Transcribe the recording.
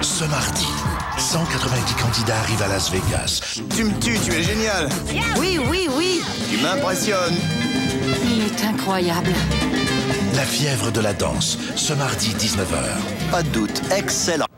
Ce mardi, 190 candidats arrivent à Las Vegas. Tu me tues, tu es génial. Oui, oui, oui. Tu m'impressionnes. Il est incroyable. La fièvre de la danse, ce mardi 19h. Pas de doute, excellent.